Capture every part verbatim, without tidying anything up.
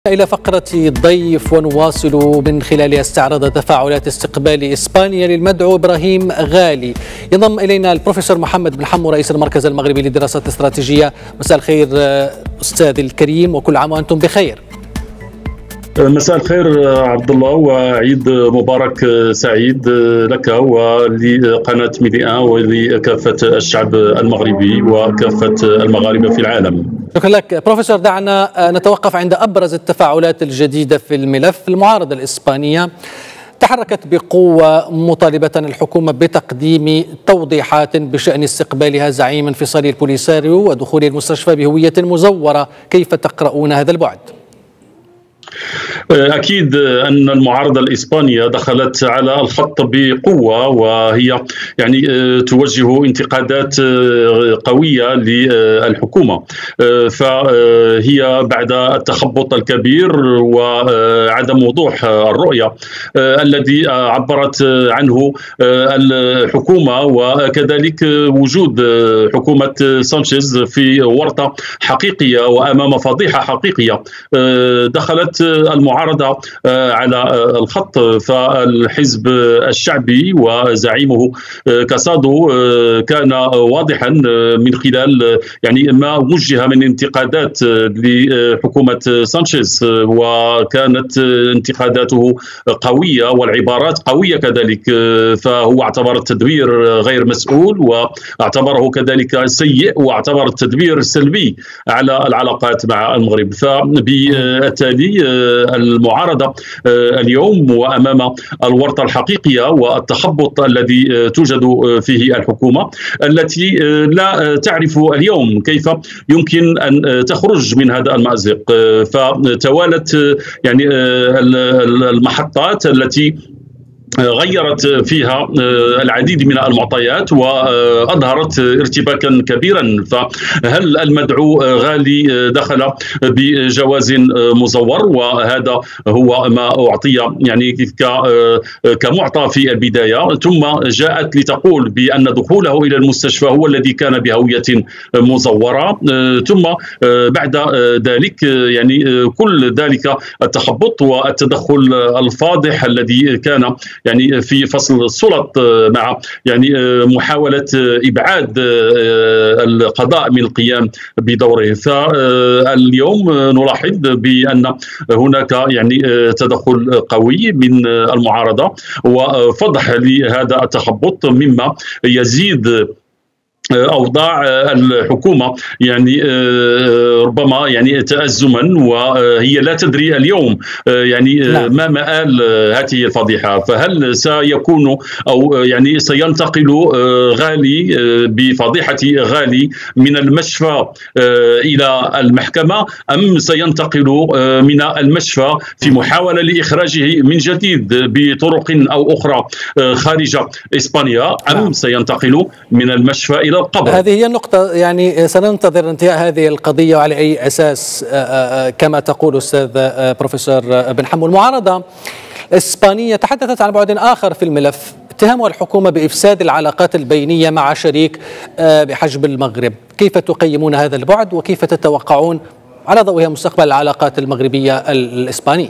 إلى فقرة الضيف ونواصل من خلالها استعراض تفاعلات استقبال إسبانيا للمدعو إبراهيم غالي. ينضم إلينا البروفيسور محمد بن حمو رئيس المركز المغربي للدراسات الاستراتيجية. مساء الخير أستاذ الكريم وكل عام وأنتم بخير. مساء الخير عبد الله وعيد مبارك سعيد لك ولقناة ميديا ولكافة الشعب المغربي وكافة المغاربة في العالم. شكرا لك بروفيسور. دعنا نتوقف عند أبرز التفاعلات الجديدة في الملف. المعارضة الإسبانية تحركت بقوة مطالبة الحكومة بتقديم توضيحات بشأن استقبالها زعيم انفصال البوليساريو ودخول المستشفى بهوية مزورة. كيف تقرؤون هذا البعد؟ أكيد أن المعارضة الإسبانية دخلت على الخط بقوة، وهي يعني توجه انتقادات قوية للحكومة، فهي بعد التخبط الكبير وعدم وضوح الرؤية الذي عبرت عنه الحكومة، وكذلك وجود حكومة سانشيز في ورطة حقيقية وأمام فضيحة حقيقية. دخلت المعارضة على الخط، فالحزب الشعبي وزعيمه كاسادو كان واضحا من خلال يعني ما وجه من انتقادات لحكومة سانشيز، وكانت انتقاداته قوية والعبارات قوية كذلك، فهو اعتبر التدبير غير مسؤول واعتبره كذلك سيء واعتبر التدبير سلبي على العلاقات مع المغرب. فبالتالي المعارضة اليوم وأمام الورطة الحقيقية والتخبط الذي توجد فيه الحكومة التي لا تعرف اليوم كيف يمكن أن تخرج من هذا المأزق. فتوالت يعني المحطات التي غيرت فيها العديد من المعطيات وأظهرت ارتباكا كبيرا. فهل المدعو غالي دخل بجواز مزور، وهذا هو ما أعطي يعني كمعطى في البداية، ثم جاءت لتقول بأن دخوله إلى المستشفى هو الذي كان بهوية مزورة، ثم بعد ذلك يعني كل ذلك التخبط والتدخل الفاضح الذي كان يعني في فصل السلط مع يعني محاولة إبعاد القضاء من القيام بدوره. فاليوم نلاحظ بأن هناك يعني تدخل قوي من المعارضة وفضح لهذا التخبط، مما يزيد أوضاع الحكومة يعني ربما يعني تأزما، وهي لا تدري اليوم يعني ما مآل هذه الفضيحة. فهل سيكون أو يعني سينتقل غالي بفضيحة غالي من المشفى إلى المحكمة، أم سينتقل من المشفى في محاولة لإخراجه من جديد بطرق أو أخرى خارج إسبانيا، أم سينتقل من المشفى إلى القبر؟ هذه هي النقطة، يعني سننتظر انتهاء هذه القضية وعلى أي أساس كما تقول أستاذ بروفيسور بن حمو. المعارضة الإسبانية تحدثت عن بعد آخر في الملف، اتهموا الحكومة بإفساد العلاقات البينية مع شريك بحجم المغرب. كيف تقيمون هذا البعد وكيف تتوقعون على ضوئها مستقبل العلاقات المغربية الإسبانية؟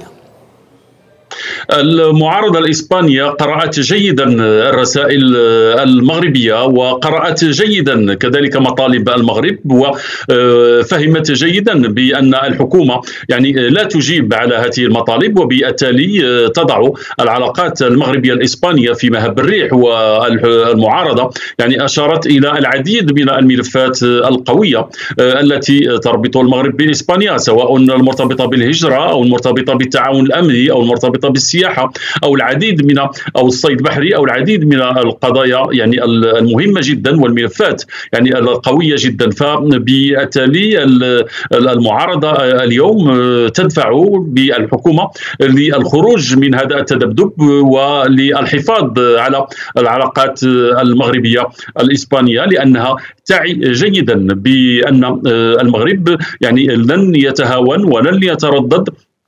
المعارضة الإسبانية قرأت جيدا الرسائل المغربية وقرأت جيدا كذلك مطالب المغرب، وفهمت جيدا بأن الحكومة يعني لا تجيب على هذه المطالب، وبالتالي تضع العلاقات المغربية الإسبانية في مهب الريح. والمعارضة يعني أشارت إلى العديد من الملفات القوية التي تربط المغرب بإسبانيا، سواء المرتبطة بالهجرة أو المرتبطة بالتعاون الأمني أو المرتبطة بالسياحة أو العديد من أو الصيد البحري أو العديد من القضايا يعني المهمة جدا والملفات يعني القوية جدا. فبالتالي المعارضة اليوم تدفع بالحكومة للخروج من هذا التذبذب وللحفاظ على العلاقات المغربية الإسبانية، لأنها تعي جيدا بأن المغرب يعني لن يتهاون ولن يتردد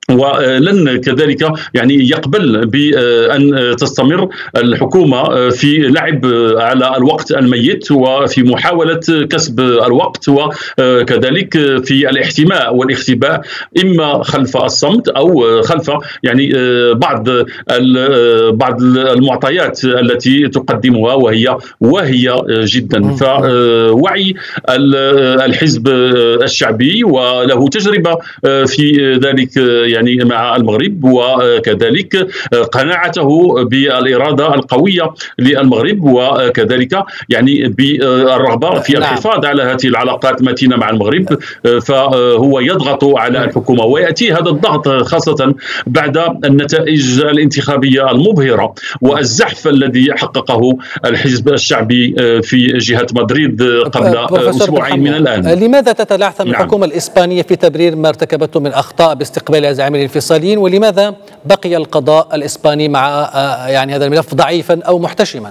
ولن كذلك يعني يقبل بأن تستمر الحكومة في لعب على الوقت الميت وفي محاولة كسب الوقت، وكذلك في الاحتماء والاختباء إما خلف الصمت أو خلف يعني بعض بعض المعطيات التي تقدمها وهي واهية جدا. فوعي الحزب الشعبي وله تجربة في ذلك يعني مع المغرب، وكذلك قناعته بالإرادة القوية للمغرب، وكذلك يعني بالرغبة في الحفاظ على هذه العلاقات المتينة مع المغرب. فهو يضغط على الحكومة، ويأتي هذا الضغط خاصة بعد النتائج الانتخابية المبهرة والزحف الذي حققه الحزب الشعبي في جهة مدريد قبل أسبوعين من الآن. لماذا تتلعثم نعم. الحكومة الإسبانية في تبرير ما ارتكبته من أخطاء باستقبال الزعيمين الانفصاليين، ولماذا بقي القضاء الإسباني مع يعني هذا الملف ضعيفا أو محتشما؟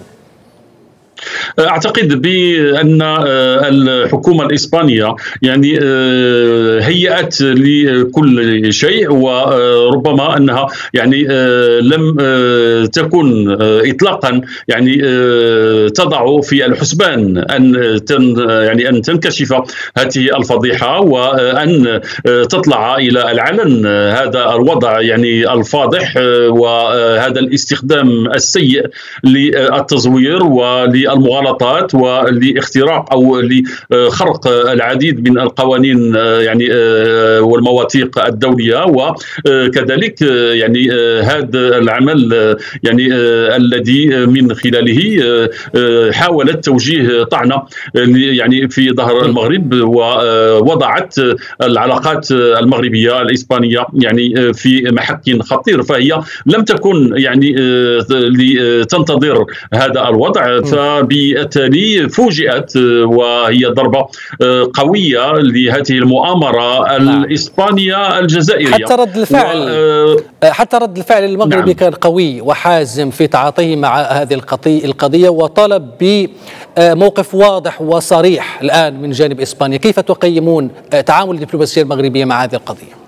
أعتقد بأن الحكومة الإسبانية يعني هيأت لكل شيء، وربما أنها يعني لم تكن إطلاقا يعني تضع في الحسبان أن يعني أن تنكشف هذه الفضيحة وأن تطلع إلى العلن هذا الوضع يعني الفاضح وهذا الاستخدام السيء للتزوير ول المغالطات ولاختراق او لخرق العديد من القوانين يعني والمواثيق الدوليه، وكذلك يعني هذا العمل يعني الذي من خلاله حاولت توجيه طعنه يعني في ظهر المغرب، ووضعت العلاقات المغربيه الاسبانيه يعني في محك خطير. فهي لم تكن يعني لتنتظر هذا الوضع، فبالتالي فوجئت، وهي ضربة قوية لهذه المؤامرة الإسبانية الجزائرية. حتى رد الفعل و... حتى رد الفعل المغربي نعم. كان قوي وحازم في تعاطيه مع هذه القضية، وطلب بموقف واضح وصريح الآن من جانب إسبانيا. كيف تقيمون تعامل الدبلوماسية المغربية مع هذه القضية؟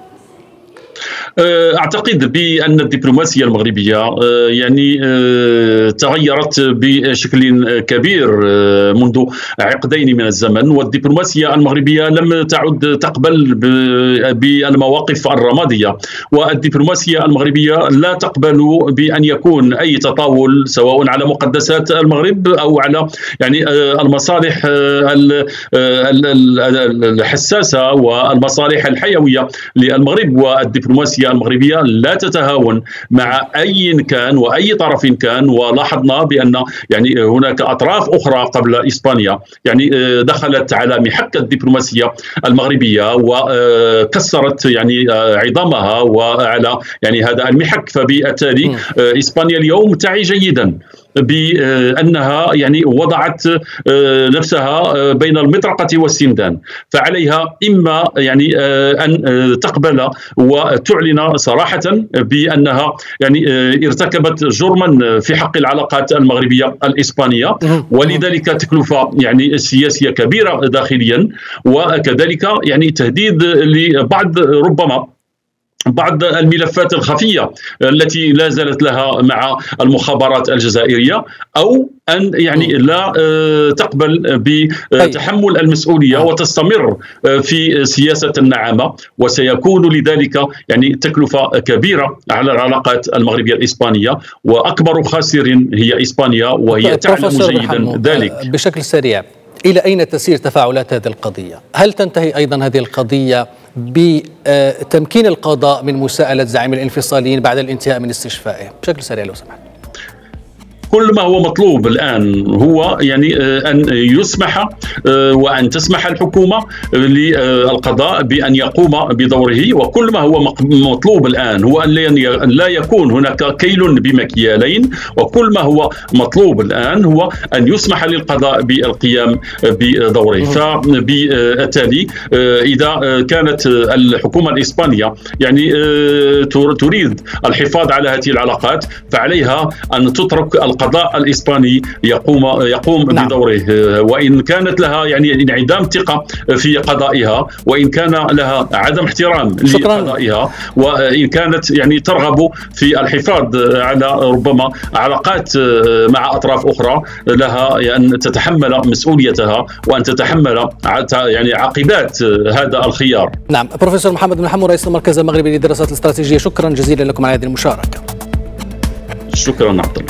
أعتقد بأن الدبلوماسية المغربية يعني تغيرت بشكل كبير منذ عقدين من الزمن، والدبلوماسية المغربية لم تعد تقبل بالمواقف الرمادية، والدبلوماسية المغربية لا تقبل بأن يكون أي تطاول سواء على مقدسات المغرب أو على يعني المصالح الحساسة والمصالح الحيوية للمغرب. والدبلوماسية المغربية لا تتهاون مع أي كان وأي طرف كان، ولاحظنا بأن يعني هناك أطراف أخرى قبل إسبانيا يعني دخلت على محك الدبلوماسية المغربية وكسرت يعني عظامها وعلى يعني هذا المحك. فبالتالي إسبانيا اليوم تعي جيدا بأنها يعني وضعت نفسها بين المطرقة والسندان، فعليها إما يعني أن تقبل وتعلن صراحة بأنها يعني ارتكبت جرما في حق العلاقات المغربية الإسبانية، ولذلك تكلفة يعني سياسية كبيرة داخليا، وكذلك يعني تهديد لبعض ربما بعض الملفات الخفية التي لا زالت لها مع المخابرات الجزائرية، أو أن يعني لا تقبل بتحمل المسؤولية وتستمر في سياسة النعامة، وسيكون لذلك يعني تكلفة كبيرة على العلاقات المغربية الإسبانية، وأكبر خاسر هي إسبانيا وهي تعلم جيدا ذلك. بشكل سريع، إلى أين تسير تفاعلات هذه القضية؟ هل تنتهي أيضا هذه القضية بتمكين القضاء من مساءلة زعيم الانفصاليين بعد الانتهاء من استشفائه؟ بشكل سريع لو سمحت. كل ما هو مطلوب الآن هو يعني أن يسمح وأن تسمح الحكومة للقضاء بأن يقوم بدوره، وكل ما هو مطلوب الآن هو أن لا يكون هناك كيل بمكيالين، وكل ما هو مطلوب الآن هو أن يسمح للقضاء بالقيام بدوره. فبالتالي إذا كانت الحكومة الإسبانية يعني تريد الحفاظ على هذه العلاقات، فعليها أن تترك القضاء القضاء الإسباني يقوم يقوم نعم. بدوره، وإن كانت لها يعني انعدام ثقة في قضائها، وإن كان لها عدم احترام شكرا. لقضائها، وإن كانت يعني ترغب في الحفاظ على ربما علاقات مع أطراف أخرى، لها أن تتحمل مسؤوليتها وأن تتحمل يعني عاقبات هذا الخيار. نعم. بروفيسور محمد بن حمو رئيس المركز المغربي للدراسات الاستراتيجية، شكرا جزيلا لكم على هذه المشاركة. شكرا عبد الله.